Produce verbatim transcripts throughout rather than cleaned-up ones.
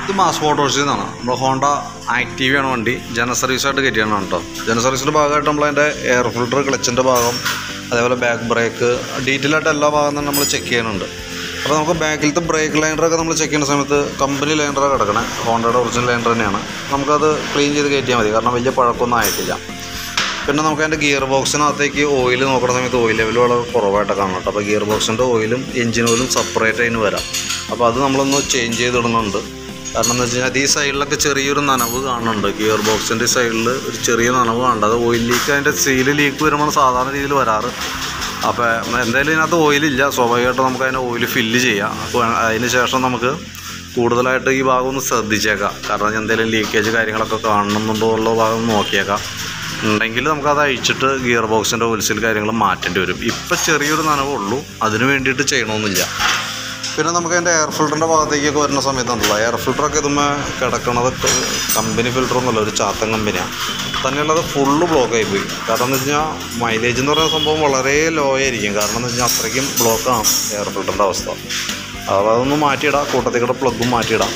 ഇത് മാസ് മോട്ടോഴ്സിൽ നിന്നാണ്. നമ്മുടെ ഹോണ്ട ആക്റ്റീവയാണ് വണ്ടി. ജന സർവീസായിട്ട് കയറ്റിയാണ് കേട്ടോ. ജന സർവീസിൻ്റെ ഭാഗമായിട്ട് നമ്മളതിൻ്റെ എയർ ഫിൽട്ടർ, ക്ലച്ചിൻ്റെ ഭാഗം, അതേപോലെ ബാക്ക് ബ്രേക്ക്, ഡീറ്റെയിൽ ആയിട്ട് എല്ലാ ഭാഗം തന്നെ നമ്മൾ ചെക്ക് ചെയ്യാനുണ്ട്. അപ്പോൾ നമുക്ക് ബാക്കിലത്തെ ബ്രേക്ക് ലൈനറൊക്കെ നമ്മൾ ചെക്ക് ചെയ്യുന്ന സമയത്ത് കമ്പനി ലൈനറാണ് കിടക്കണേ, ഹോണ്ടയുടെ ഒറിജിനൽ ലൈനർ തന്നെയാണ്. നമുക്കത് ക്ലീൻ ചെയ്ത് കയറ്റിയാൽ മതി, കാരണം വലിയ പഴക്കമൊന്നും ആയിട്ടില്ല. പിന്നെ നമുക്ക് അതിൻ്റെ ഗിയർ ബോക്സിനകത്തേക്ക് ഓയിൽ നോക്കുന്ന സമയത്ത് ഓയിൽ ലെവൽ വളരെ കുറവായിട്ട് കാണണം കേട്ടോ. അപ്പോൾ ഗിയർ ബോക്സിൻ്റെ ഓയിലും എഞ്ചിൻ ഓയിലും സെപ്പറേറ്റ് അതിന് വരാം. അപ്പോൾ അത് നമ്മളൊന്ന് ചേഞ്ച് ചെയ്തിടുന്നുണ്ട്. കാരണം എന്ന് വെച്ച് കഴിഞ്ഞാൽ ഈ സൈഡിലൊക്കെ ചെറിയൊരു നനവ് കാണുന്നുണ്ട്. ഗിയർ ബോക്സിൻ്റെ സൈഡിൽ ഒരു ചെറിയ നനവ് കാണുന്നുണ്ട്. അത് ഓയിൽ ലീക്ക്, അതിൻ്റെ സീല് ലീക്ക് വരുമ്പോൾ സാധാരണ രീതിയിൽ വരാറ്. അപ്പോൾ എന്തായാലും ഇതിനകത്ത് ഓയിലില്ല, സ്വാഭാവികമായിട്ട് നമുക്ക് അതിന് ഓയിൽ ഫില്ല് ചെയ്യാം. അപ്പോൾ അതിന് ശേഷം നമുക്ക് കൂടുതലായിട്ട് ഈ ഭാഗം ഒന്ന് ശ്രദ്ധിച്ചേക്കാം. കാരണം എന്തെങ്കിലും ലീക്കേജ് കാര്യങ്ങളൊക്കെ കാണുന്നുണ്ടോ ഉള്ള ഭാഗം നോക്കിയേക്കാം. ഉണ്ടെങ്കിൽ നമുക്കത് അഴിച്ചിട്ട് ഗിയർ ബോക്സിൻ്റെ ഓയിൽ സീൽ കാര്യങ്ങൾ മാറ്റേണ്ടി വരും. ഇപ്പം ചെറിയൊരു നനവുള്ളൂ, അതിന് വേണ്ടിയിട്ട് ചെയ്യണമെന്നില്ല. പിന്നെ നമുക്ക് അതിൻ്റെ എയർ ഫിൽറ്ററിൻ്റെ ഭാഗത്തേക്കൊക്കെ വരുന്ന സമയത്തുണ്ടല്ലോ, എയർ ഫിൽറ്ററൊക്കെ ഇതുമ്പോൾ കിടക്കണത് കമ്പനി ഫിൽറ്ററൊന്നുമല്ല, ഒരു ചാത്തൻ കമ്പനിയാണ്. തന്നെയുള്ളത് ഫുള്ള് ബ്ലോക്കായി പോയി. കാരണം എന്ന് വെച്ച് കഴിഞ്ഞാൽ മൈലേജ് എന്ന് പറയുന്ന സംഭവം വളരെ ലോ ആയിരിക്കും. കാരണം എന്ന് വെച്ച് കഴിഞ്ഞാൽ അത്രയ്ക്കും ബ്ലോക്കാണ് എയർ ഫിൽറ്ററിൻ്റെ അവസ്ഥ. അപ്പോൾ അതൊന്ന് മാറ്റിയിടാം, കൂട്ടത്തിൽ കൂടെ പ്ലഗും മാറ്റിയിടാം.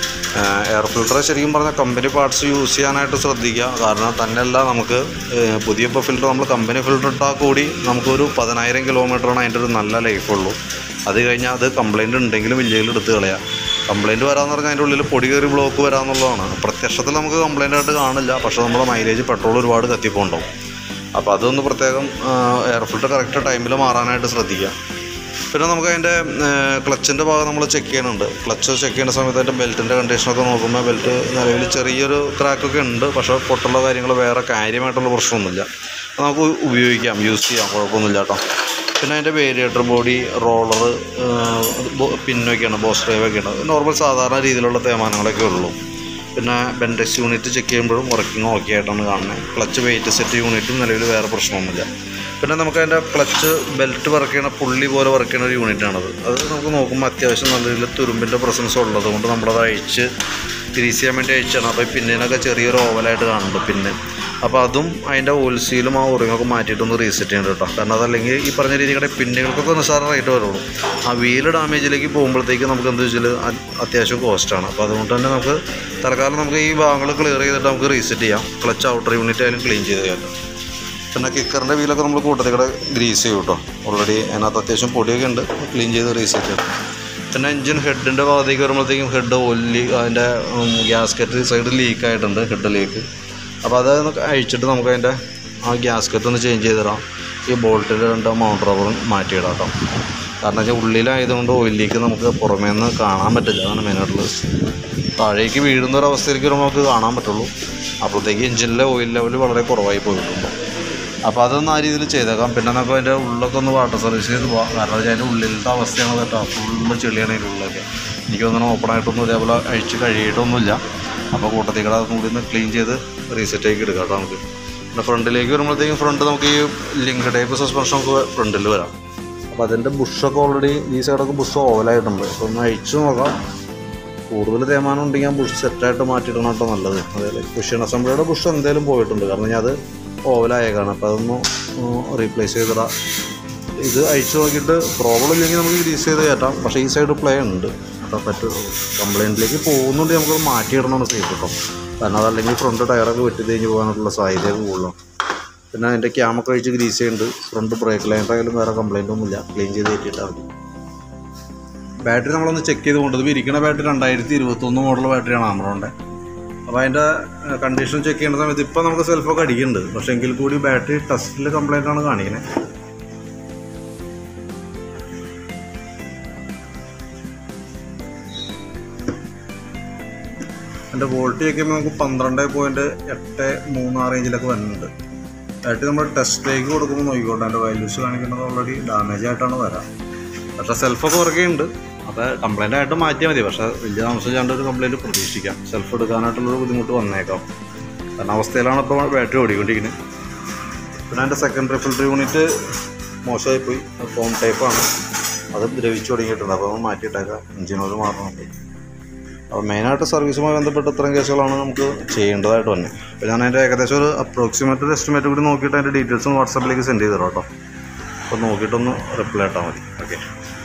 എയർ ഫിൽറ്റർ ശരിക്കും പറഞ്ഞാൽ കമ്പനി പാർട്സ് യൂസ് ചെയ്യാനായിട്ട് ശ്രദ്ധിക്കുക. കാരണം തന്നെയല്ല, നമുക്ക് പുതിയ ഇപ്പോൾ ഫിൽറ്റർ നമ്മൾ കമ്പനി ഫിൽറ്റർ ഇട്ടാൽ കൂടി നമുക്കൊരു പതിനായിരം കിലോമീറ്ററാണ് അതിൻ്റെ ഒരു നല്ല ലൈഫുള്ളൂ. അത് കഴിഞ്ഞാൽ അത് കംപ്ലയിൻ്റ് ഉണ്ടെങ്കിലും ഇല്ലെങ്കിലും എടുത്ത് കളയാം. കംപ്ലയിൻറ്റ് വരാമെന്ന് പറഞ്ഞാൽ അതിൻ്റെ ഉള്ളിൽ പൊടി കയറി ബ്ലോക്ക് വരാമെന്നുള്ളതാണ്. പ്രത്യക്ഷത്തിൽ നമുക്ക് കംപ്ലയിൻ്റ് ആയിട്ട് കാണില്ല, പക്ഷേ നമ്മുടെ മൈലേജ് പെട്രോൾ ഒരുപാട് കത്തിപ്പോണ്ടാവും. അപ്പോൾ അതൊന്ന് പ്രത്യേകം എയർ ഫിൽറ്റർ കറക്റ്റ് ടൈമിൽ മാറാനായിട്ട് ശ്രദ്ധിക്കുക. പിന്നെ നമുക്ക് അതിൻ്റെ ക്ലച്ചിൻ്റെ ഭാഗം നമ്മൾ ചെക്ക് ചെയ്യുന്നുണ്ട്. ക്ലച്ച് ചെക്ക് ചെയ്യുന്ന സമയത്ത് അതിൻ്റെ ബെൽറ്റിൻ്റെ കണ്ടീഷനൊക്കെ നോക്കുമ്പോൾ ബെൽറ്റ് നിലവിൽ ചെറിയൊരു ക്രാക്കൊക്കെ ഉണ്ട്, പക്ഷേ പൊട്ടുള്ള കാര്യങ്ങൾ വേറെ കാര്യമായിട്ടുള്ള പ്രശ്നമൊന്നുമില്ല. നമുക്ക് ഉപയോഗിക്കാം, യൂസ് ചെയ്യാം, കുഴപ്പമൊന്നുമില്ല കേട്ടോ. പിന്നെ അതിൻ്റെ വേരിയേറ്റർ ബോഡി, റോളർ, പിന്നൊക്കെയാണ്, ബോസ് ഡ്രൈവൊക്കെയാണ്. നോർമൽ സാധാരണ രീതിയിലുള്ള തേമാനങ്ങളൊക്കെ ഉള്ളൂ. പിന്നെ ബെൻഡെക്സ് യൂണിറ്റ് ചെക്ക് ചെയ്യുമ്പോഴും വർക്കിംഗ് ഓക്കെ ആയിട്ടാണ് കാണുന്നത്. ക്ലച്ച് വെയിറ്റ് സെറ്റ് യൂണിറ്റും നിലവിൽ വേറെ പ്രശ്നമൊന്നുമില്ല. പിന്നെ നമുക്ക് അതിൻ്റെ ക്ലച്ച് ബെൽറ്റ് വർക്ക് ചെയ്യണ പുള്ളി പോലെ വർക്ക് ചെയ്യുന്ന ഒരു യൂണിറ്റാണത്. അത് നമുക്ക് നോക്കുമ്പോൾ അത്യാവശ്യം നല്ല രീതിയിൽ തുരുമ്പിൻ്റെ പ്രസൻസ് ഉള്ളത് കൊണ്ട് നമ്മളത് അഴിച്ച് ഗ്രീസ് ചെയ്യാൻ വേണ്ടി അഴിച്ചാണ്. അപ്പോൾ ഈ പിന്നിനൊക്കെ ചെറിയൊരു ഓവലായിട്ട് കാണുന്നുണ്ട് പിന്നെ. അപ്പോൾ അതും അതിൻ്റെ ഓയിൽ സീലും ആ ഒറിങ്ങൊക്കെ മാറ്റിയിട്ടൊന്ന് റീസെറ്റ് ചെയ്യേണ്ടത് കേട്ടോ. കാരണം അതല്ലെങ്കിൽ ഈ പറഞ്ഞ രീതിയുടെ പിന്നുകൾക്കൊക്കെ നിസ്സാര റേറ്റ് വരുള്ളൂ. ആ വീല് ഡാമേജിലേക്ക് പോകുമ്പോഴത്തേക്ക് നമുക്ക് എന്താ വെച്ചാൽ അത്യാവശ്യം കോസ്റ്റാണ്. അപ്പോൾ അതുകൊണ്ട് തന്നെ നമുക്ക് തൽക്കാലം നമുക്ക് ഈ ഭാഗങ്ങൾ ക്ലിയർ ചെയ്തിട്ട് നമുക്ക് റീസെറ്റ് ചെയ്യാം. ക്ലച്ച് ഔട്ടർ യൂണിറ്റ് ആയാലും ക്ലീൻ ചെയ്ത് കേട്ടോ. പിന്നെ കിക്കറിൻ്റെ വീലൊക്കെ നമ്മൾ കൂട്ടത്തിൽ കൂടെ ഗ്രീസ് ചെയ്യും കേട്ടോ. ഓൾറെഡി അതിനകത്ത് അത്യാവശ്യം പൊടിയൊക്കെ ഉണ്ട്, ക്ലീൻ ചെയ്ത് റീസെറ്റ് ചെയ്യും. പിന്നെ എഞ്ചിൻ ഹെഡിൻ്റെ ഭാഗത്തേക്ക് വരുമ്പോഴത്തേക്കും ഹെഡ് ഓയിൽ, അതിൻ്റെ ഗ്യാസ്കറ്റ് സൈഡ് ലീക്കായിട്ടുണ്ട്, ഹെഡ് ലീക്ക്. അപ്പോൾ അതൊന്ന് അഴിച്ചിട്ട് നമുക്ക് അതിൻ്റെ ആ ഗ്യാസ്കറ്റ് ഒന്ന് ചേഞ്ച് ചെയ്ത് തരാം. ഈ ബോൾട്ടിൽ രണ്ട് മൗണ്ട് റബ്ബറും മാറ്റിയിടാം കേട്ടോ. കാരണം വെച്ചാൽ ഉള്ളിലായതുകൊണ്ട് ഓയിൽ ലീക്ക് നമുക്ക് പുറമേ നിന്ന് കാണാൻ പറ്റില്ല, അതാണ് മെയിനായിട്ടുള്ളത്. താഴേക്ക് വീഴുന്ന ഒരു അവസ്ഥയിലേക്ക് നമുക്ക് കാണാൻ പറ്റുള്ളൂ. അപ്പോഴത്തേക്ക് എഞ്ചിനിലെ ഓയിൽ ലെവൽ വളരെ കുറവായി പോയിട്ടുണ്ട്. അപ്പോൾ അതൊന്നും ആ രീതിയിൽ ചെയ്തേക്കാം. പിന്നെ നമുക്ക് അതിൻ്റെ ഉള്ളൊക്കെ ഒന്ന് വാട്ടർ സർവീസ് ചെയ്ത് പോകാം. കാരണം വെച്ചാൽ അതിൻ്റെ ഉള്ളിലത്തെ അവസ്ഥയാണ് കേട്ടോ, ഫുള്ള് ചെളിയാണ് അതിൻ്റെ ഉള്ളിലൊക്കെ. എനിക്ക് തോന്നുന്നു ഓപ്പണായിട്ടൊന്നും ഇതേപോലെ അഴിച്ച് കഴിയിട്ടൊന്നുമില്ല. അപ്പോൾ കൂട്ടത്തിൽ കൂടെ അതൊന്നും കൂടി ഒന്ന് ക്ലീൻ ചെയ്ത് റീസെറ്റ് ആക്കി എടുക്കാം കേട്ടോ നമുക്ക്. പിന്നെ ഫ്രണ്ടിലേക്ക് വരുമ്പോഴത്തേക്കും ഫ്രണ്ട് നമുക്ക് ഈ ലിങ്ക് ടൈപ്പ് സസ്പെൻഷൻ നമുക്ക് ഫ്രണ്ടിൽ വരാം. അപ്പോൾ അതിൻ്റെ ബുഷൊക്കെ ഓൾറെഡി ഈ സൈഡൊക്കെ ബുഷ് ഓവലായിട്ടുണ്ട്. അപ്പോൾ ഒന്ന് അഴിച്ച് നോക്കാം. കൂടുതൽ തേമാനം ഉണ്ടെങ്കിൽ ആ ബുഷ് സെറ്റായിട്ട് മാറ്റിയിടണം കേട്ടോ നല്ലത്. അതായത് കുഷ്യൻ അസംബ്ലിയുടെ ബുഷ് എന്തായാലും പോയിട്ടുണ്ട്, കാരണം ഞാൻ അത് ഓവലായേക്കാണ്. അപ്പോൾ അതൊന്ന് റീപ്ലേസ് ചെയ്തിടാം. ഇത് അഴിച്ച് നോക്കിയിട്ട് പ്രോബ്ലം ഇല്ലെങ്കിൽ നമുക്ക് ഗ്രീസ് ചെയ്ത് കയറ്റാം. പക്ഷേ ഈ സൈഡ് പ്ലേ ഉണ്ട്, അപ്പോൾ പറ്റും കംപ്ലയിൻറ്റിലേക്ക് പോകുന്നുണ്ട്. നമുക്കത് മാറ്റിയിടണമെന്ന് സേഫ് കിട്ടും. കാരണം അതല്ലെങ്കിൽ ഫ്രണ്ട് ടയറൊക്കെ വെട്ടി തേഞ്ഞ് പോകാനുള്ള സാധ്യതയൊക്കെ കൂടുതലും. പിന്നെ അതിൻ്റെ ക്യാമൊക്കെ അഴിച്ച് ഗ്രീസ് ചെയ്യുന്നുണ്ട്. ഫ്രണ്ട് ബ്രേക്ക് ലൈനറായാലും വേറെ കംപ്ലയിൻ്റ് ഒന്നുമില്ല, ക്ലീൻ ചെയ്ത് കയറ്റിയിട്ടാൽ മതി. ബാറ്ററി നമ്മളൊന്ന് ചെക്ക് ചെയ്ത് കൊണ്ടത് ഇരിക്കുന്ന ബാറ്ററി രണ്ടായിരത്തി ഇരുപത്തൊന്ന് മോഡൽ ബാറ്ററിയാണ് ആമറോണിൻ്റെ. അപ്പോൾ അതിൻ്റെ കണ്ടീഷൻ ചെക്ക് ചെയ്യുന്ന സമയത്ത് ഇപ്പോൾ നമുക്ക് സെൽഫൊക്കെ അടിക്കുന്നുണ്ട്, പക്ഷേ എങ്കിൽ കൂടി ബാറ്ററി ടെസ്റ്റിൽ കംപ്ലയിൻ്റാണ് കാണിക്കുന്നത്. എൻ്റെ വോൾട്ട് ചെക്ക് ചെയ്യുമ്പോൾ നമുക്ക് പന്ത്രണ്ട് പോയിൻറ്റ് എട്ട് മൂന്ന് ആ റേഞ്ചിലൊക്കെ വരുന്നുണ്ട്. ബാറ്ററി നമ്മൾ ടെസ്റ്റിലേക്ക് കൊടുക്കുമ്പോൾ നോക്കിക്കോട്ടെ, അതിൻ്റെ വാല്യൂസ് കാണിക്കുന്നത് ഓൾറെഡി ഡാമേജ് ആയിട്ടാണ് വരാം. പക്ഷേ സെൽഫൊക്കെ വർക്ക് ചെയ്യുന്നുണ്ട്. അപ്പോൾ കംപ്ലയിൻ്റ് ആയിട്ട് മാറ്റിയാൽ മതി. പക്ഷേ വലിയ താമസിച്ചാണ്ട് ഒരു കംപ്ലയിൻറ്റ് പ്രതീക്ഷിക്കാം. സെൽഫ് എടുക്കാനായിട്ടുള്ളൊരു ബുദ്ധിമുട്ട് വന്നേക്കാം. കാരണം അവസ്ഥയിലാണ് ഇപ്പോൾ ബാറ്ററി ഓടിക്കൊണ്ടിരിക്കുന്നത്. പിന്നെ അതിൻ്റെ സെക്കൻഡറി ഫിൽറ്റർ യൂണിറ്റ് മോശമായിപ്പോയി, ഫോം ടൈപ്പാണ്, അത് ദ്രവിച്ചു തുടങ്ങിയിട്ടുണ്ട്. അപ്പോൾ നമ്മൾ മാറ്റിയിട്ടേക്കാം. Engine oil മാറണമുണ്ട്. അപ്പോൾ മെയിനായിട്ട് സർവീസുമായി ബന്ധപ്പെട്ട് ഇത്രയും കേസുകളാണ് നമുക്ക് ചെയ്യേണ്ടതായിട്ട് തന്നെ. അപ്പോൾ ഞാൻ അതിൻ്റെ ഏകദേശം ഒരു അപ്രോക്സിമേറ്റ് ഒരു എസ്റ്റിമേറ്റ് കൂടി നോക്കിയിട്ട് അതിൻ്റെ ഡീറ്റെയിൽസും വാട്സാപ്പിലേക്ക് സെൻഡ് ചെയ്ത് തരാം കേട്ടോ. അപ്പോൾ നോക്കിയിട്ടൊന്ന് റിപ്ലൈ ഇട്ടാൽ മതി. ഓക്കെ.